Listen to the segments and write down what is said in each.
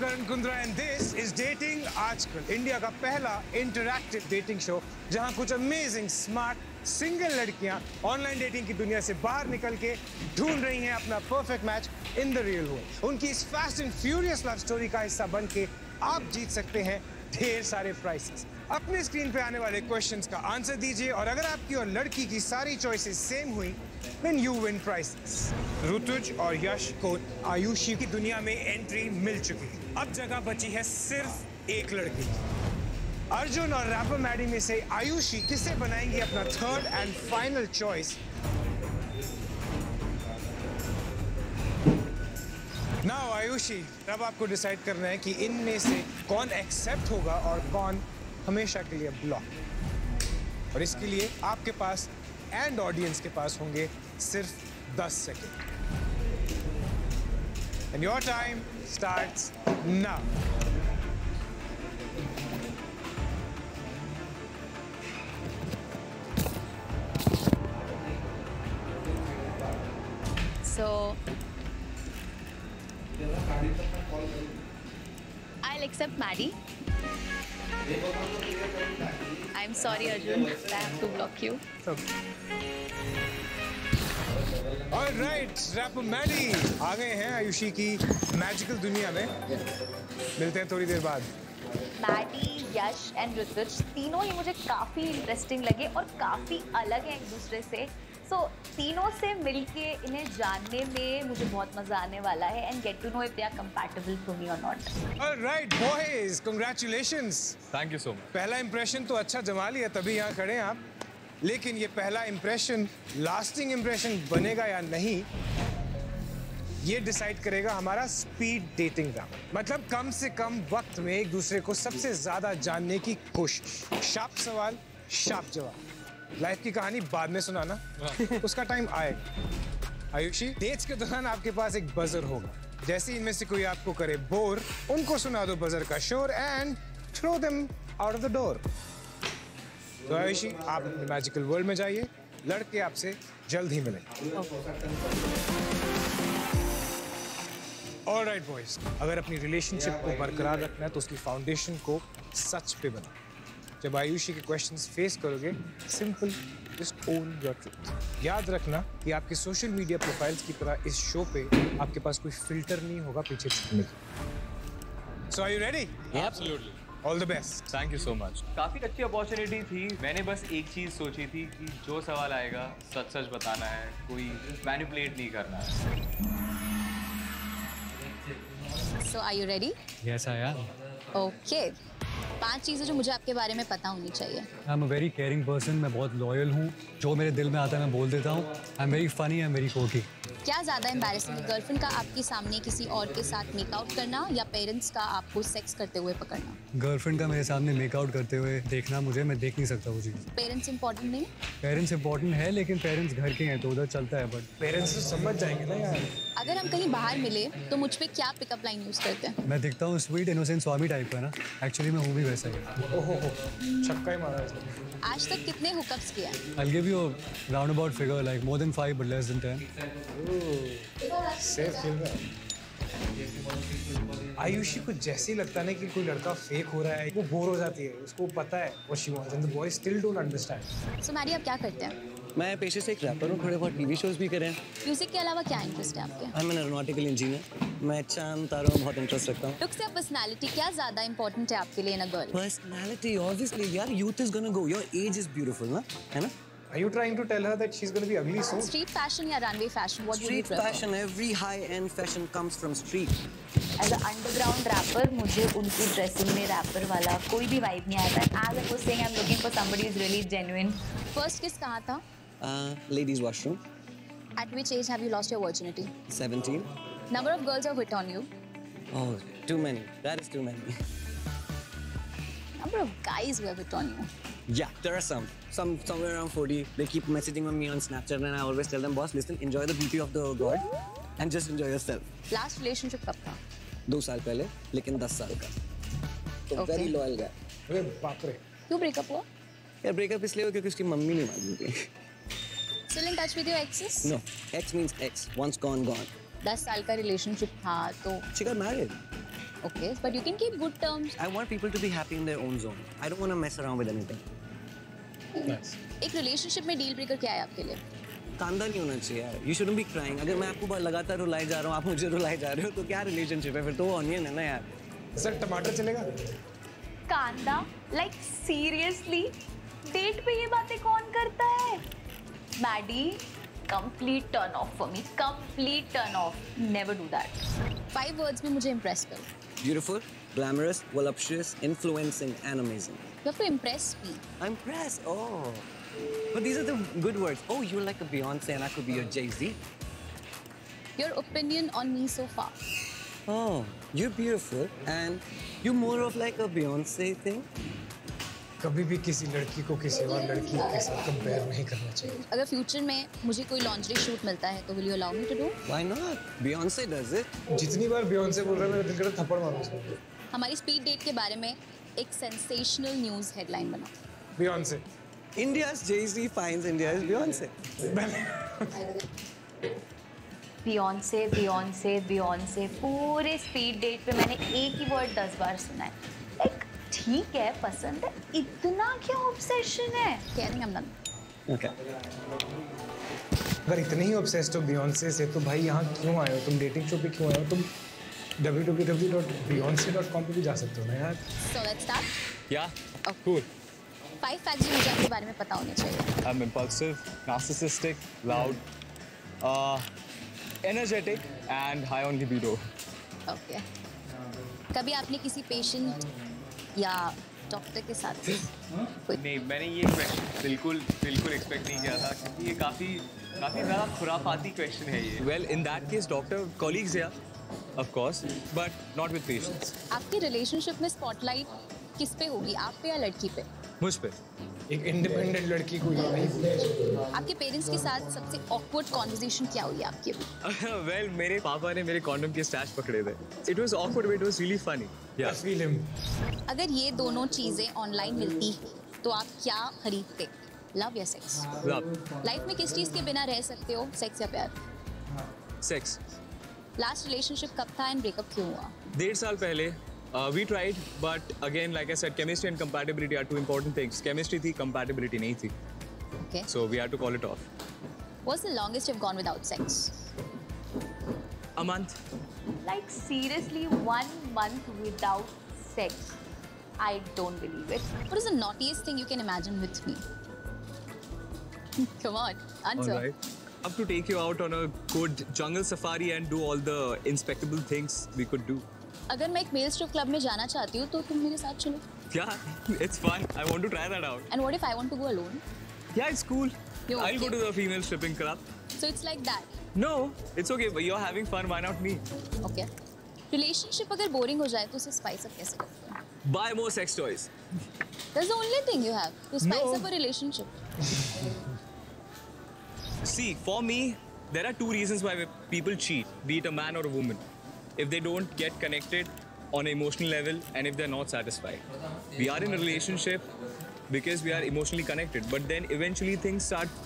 Karan Kundra and this is Dating आजकल, India का पहला इंटरैक्टिव डेटिंग शो जहां कुछ अमेजिंग स्मार्ट सिंगल लड़कियां ऑनलाइन डेटिंग की दुनिया से बाहर निकल के ढूंढ रही हैं अपना perfect match in the real world. उनकी इस fast and furious love story का हिस्सा बन के आप जीत सकते हैं ढेर सारे प्राइसेस। अपने स्क्रीन पे आने वाले क्वेश्चंस का आंसर दीजिए और अगर आपकी और लड़की की सारी चॉइसेस सेम हुई then you win prizes। Rituj और यश को आयुषी की दुनिया में एंट्री मिल चुकी है। अब जगह बची है सिर्फ एक लड़की। अर्जुन और रैपर मैडी में से आयुषी किसे बनाएंगी अपना third and final choice? Now Ayushi, अब आपको डिसाइड करना है कि इनमें से कौन एक्सेप्ट होगा और कौन हमेशा के लिए ब्लॉक। और इसके लिए आपके पास एंड ऑडियंस के पास होंगे सिर्फ 10 second. And your time starts now. So I'll accept Maddie. I'm sorry, Arjun. I have to block you. All right, rapper Maddy आ गए हैं आयुषी की मैजिकल दुनिया में। मिलते हैं थोड़ी देर बाद। मैडी, यश एंड ऋतुज तीनों ही मुझे काफ़ी इंटरेस्टिंग लगे और काफ़ी अलग हैं एक दूसरे से। सो तीनों से मिलके इन्हें जानने में मुझे बहुत मजा आने वाला है and get to know if they are compatible for me और not. Alright boys, congratulations. Thank you so much. पहला इंप्रेशन तो अच्छा जमा लिया, तभी यहाँ खड़े हैं आप। लेकिन ये पहला इंप्रेशन लास्टिंग इंप्रेशन बनेगा या नहीं, ये डिसाइड करेगा हमारा स्पीड डेटिंग का। मतलब कम से कम वक्त में एक दूसरे को सबसे ज्यादा जानने की कोशिश। शार्प सवाल, शार्प जवाब। लाइफ की कहानी बाद में सुनाना, उसका टाइम आएगा। आयुषी, डेट्स के दौरान आपके पास एक बजर होगा। जैसे इनमें से कोई आपको करे बोर, उनको सुना दो बजर का शोर and throw them out of the door. तो आयुषी, आप अपने मैजिकल वर्ल्ड में जाइए, लड़के आपसे जल्द ही मिलेंगे। ऑलराइट बॉयज, अगर अपनी रिलेशनशिप को बरकरार रखना है तो उसकी फाउंडेशन को सच पे बनाओ। जब आयुषी के क्वेश्चंस फेस करोगे, simple, just own your truth. याद रखना कि आपके सोशल मीडिया प्रोफाइल्स की तरह इस शो पे आपके पास कोई फिल्टर नहीं होगा पीछे छुपने की। So are you ready? Absolutely. All the best. Thank you so much. काफ़ी अच्छी अपॉर्चुनिटी थी। मैंने बस एक चीज़ सोची थी कि जो सवाल आएगा सच सच बताना है, कोई मैनिपुलेट नहीं करना है। So are you ready? Yes, I am. Okay. 5 चीज़ें जो मुझे आपके बारे में पता होनी चाहिए। I am a very caring person, मैं बहुत लॉयल हूँ। जो मेरे दिल में आता है मैं बोल देता हूँ। I am very funny, I am very cocky. क्या ज़्यादा एम्बैरेसिंग है, गर्लफ्रेंड का आपके सामने किसी और के साथ मेकआउट करना या पेरेंट्स का आपको सेक्स करते हुए पकड़ना? गर्लफ्रेंड का मेरे सामने मेकआउट करते हुए देखना, मैं देख नहीं सकता वो चीज़। पेरेंट्स इंपॉर्टेंट नहीं? पेरेंट्स इंपॉर्टेंट है, लेकिन पेरेंट्स घर के हैं तो उधर चलता है, बट पेरेंट्स तो समझ जाएंगे ना यार। अगर हम कहीं बाहर मिले तो मुझ पे क्या पिकअप लाइन यूज़ करते हैं? मैं दिखता हूँ स्वीट इनोसेंट स्वामी टाइप का ना, एक्चुअली मैं हूँ भी वैसा ही। ओहो, छक्का ही मारा इसने। आज तक कितने हुकअप्स किया? I'll give you a roundabout figure, like more than 5 but less than 10. Safe खेल रहा है। आयुषी को जैसे ही लगता है कि कोई लड़का फेक हो रहा है, वो बोर हो जाती है। उसको पता है what she wants and the boys still don't understand. So Maddy, आप क्या करते हैं? मैं पेशे से एक रैपर हूँ, थोड़े बहुत टीवी शोज भी करे हैं। म्यूजिक के अलावा क्या इंटरेस्ट है आपके? I am an aeronautical engineer. मैं चांद तारों में बहुत इंटरेस्ट रखता हूँ। लुक्स या पर्सनालिटी, क्या ज़्यादा इंपॉर्टेंट है आपके लिए in a girl? Personality obviously यार, youth is gonna go, your age is beautiful ना, है ना? Are you trying to tell her that she's going to be ugly soon? Street fashion या runway fashion, what do you street prefer? Fashion, every high end fashion comes from street. As a underground rapper, मुझे उनकी dressing में wrapper वाला कोई भी vibe नहीं आया था। As I was saying, I am looking for somebody is really genuine. First kiss कहाँ था? Ladies washroom. At which age have you lost your virginity? 17। Number of girls have hit on you? Oh, too many, that is too many. Number of guys who have hit on you? Yeah, there are somewhere around 40. They keep messaging on me on Snapchat and I always tell them, boss, listen, enjoy the beauty of the God and just enjoy yourself. Last relationship कब था? 2 साल पहले, लेकिन 10 साल का। तो Okay. Very loyal गाय। अरे बाप रे। क्यों ब्रेकअप हुआ? यार ब्रेकअप इसलिए हुआ क्योंकि उसकी मम्मी नहीं मानती। Still in touch with your exes? No, ex means ex, once gone, gone. 10 साल का रिलेशनशिप था तो She got married. Okay, but you can keep good terms. I want people to be happy in their own zone. I don't want to mess around with anything. Nice. एक relationship में deal breaker क्या है आपके लिए? कांदा नहीं होना चाहिए यार. You shouldn't be crying. अगर मैं आपको लगातार रुलाए जा रहा हूँ, आप मुझे रुलाए जा रहे हो, तो क्या रिलेशनशिप है? फिर तो वो ऑनियन है ना यार. सर टमाटर चलेगा? कांदा? Like seriously? डेट पे ये बातें कौन करता है? Maddy, complete turn off for me. Complete turn off. Never do that. 5 words में मुझे impress करो. Beautiful, glamorous, voluptuous, influencing, and amazing. You have to impress me. I'm impressed. Oh. But these are the good words. Oh, you're like a Beyonce and I could be your Jay-Z. Your opinion on me so far. Oh, you're beautiful and you're more of like a Beyonce thing. कभी भी किसी लड़की को किसी और लड़की के साथ कंपेयर नहीं करना चाहिए. अगर फ्यूचर में मुझे कोई लॉन्जरी शूट मिलता है तो will you allow me to do? Why not? Beyonce does it. जितनी बार बियॉन्से बोल रहा है मेरा दिल करता थप्पड़ मारूं उसको. हमारी स्पीड डेट के बारे में एक सेंसेशनल न्यूज़ हेडलाइन बना. Beyonce. India's Jay-Z finds India's Beyonce. Beyonce Beyonce Beyonce पूरे स्पीड डेट पे मैंने एक ही वर्ड 10 बार सुना है. लाइक ठीक है, पसंद है, इतना क्या ऑब्सेशन है? Okay, I think I'm done. Okay. अगर इतने ही ऑब्सेस्ड हो बियॉन्से से तो भाई यहाँ क्यों आए हो? तुम डेटिंग शो पे क्यों आए हो? तुम www.beyonce.com पे भी जा सकते हो ना यार. So let's start. Yeah. Okay. Cool. 5 facts जो मुझे आपके बारे में पता होने चाहिए. I'm impulsive, narcissistic, loud, energetic, and high on libido. Okay. कभी आपने किसी पेशेंट या डॉक्टर के साथ कोई नहीं, मैंने ये क्वेश्चन बिल्कुल एक्सपेक्ट नहीं किया था क्योंकि ये काफ़ी ज़्यादा खुराफाती क्वेश्चन है ये. Well, in that case, doctor colleagues, yeah, of course, but not with patients. आपकी रिलेशनशिप में स्पॉटलाइट किस पे होगी, आप पे या लड़की पे? मुझ पे. एक इंडिपेंडेंट लड़की को ये नहीं बोलना. आपके पेरेंट्स के साथ सबसे ऑकवर्ड कॉन्वर्सेशन क्या हुई आपकी अभी? Well, मेरे पापा ने मेरे कॉन्डम के स्टैश पकड़े थे. It was awkward, but it was really funny. I Yeah. feel him. अगर ये दोनों चीज़ें ऑनलाइन मिलती तो आप क्या खरीदते? लव या सेक्स? Love. लाइफ में किस चीज़ के बिना रह सकते हो, सेक्स या प्यार? Sex. लास्ट रिलेशनशिप कब था एंड ब्रेकअप क्यों हुआ? 1.5 साल पहले we tried, but again, like I said, chemistry and compatibility are two important things. Chemistry थी, compatibility नहीं थी. Okay. So we had to call it off. What's the longest you've gone without sex? A month. Like seriously, 1 month without sex. I don't believe it. What is the naughtiest thing you can imagine with me? Come on, answer. All right. Up to take you out on a good jungle safari and do all the inspectable things we could do. अगर मैं एक mail strip club में जाना चाहती हूँ तो तुम मेरे साथ चलो. Yeah, it's fun. I want to try that out. And what if I want to go alone? Yeah, it's cool. You're I'll go okay. to the female stripping club. So it's like that. No, it's okay. But you're having fun. Why not me? Okay. Relationship अगर boring हो जाए तो उसे spice up कैसे करते हो? Buy more sex toys. That's the only thing you have to spice No. up a relationship. See, for me, there are 2 reasons why people cheat, be it a man or a woman. If they don't get connected on an emotional level and if they're not satisfied. We are in a relationship because we are emotionally connected, but then eventually things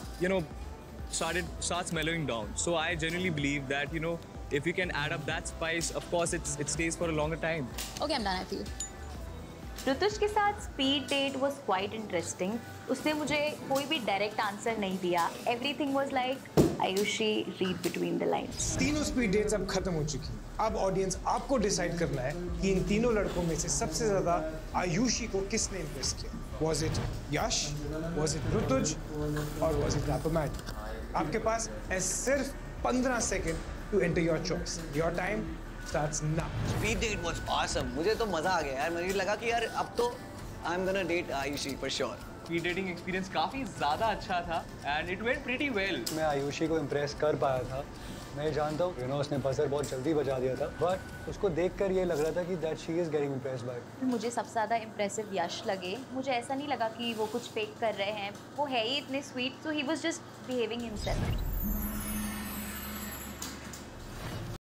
starts mellowing down. So I genuinely believe that, if you can add up that spice, of course it stays for a longer time. Okay, I'm done. I feel. Rituj के साथ speed date was quite interesting. उसने मुझे कोई भी direct answer नहीं दिया. Everything was like Ayushi read between the lines. तीनों speed dates अब खत्म हो चुकी हैं. अब ऑडियंस आपको डिसाइड करना है कि इन तीनों लड़कों में से सबसे ज्यादा आयुषी को किसने इम्प्रेस किया. Was it Yash, was it Rituj और वॉज इट रैपर मैट? आपके पास है सिर्फ 15 second to enter your choice. Your time starts now. Speed date was awesome. मुझे तो मजा आ गया यार. मुझे लगा कि यार अब तो I'm gonna date Ayushi for sure. Speed dating experience काफ़ी ज़्यादा अच्छा था and it went pretty well. मैं आयुषी को इम्प्रेस कर पाया था. मैं जानता हूँ उसने बजर बहुत जल्दी बजा दिया था, बट उसको देखकर ये लग रहा था कि that she is getting impressed by. मुझे सबसे ज़्यादा इम्प्रेसिव यश लगे. मुझे ऐसा नहीं लगा कि वो कुछ फेक कर रहे हैं. वो है ही इतने sweet, so he was just behaving himself.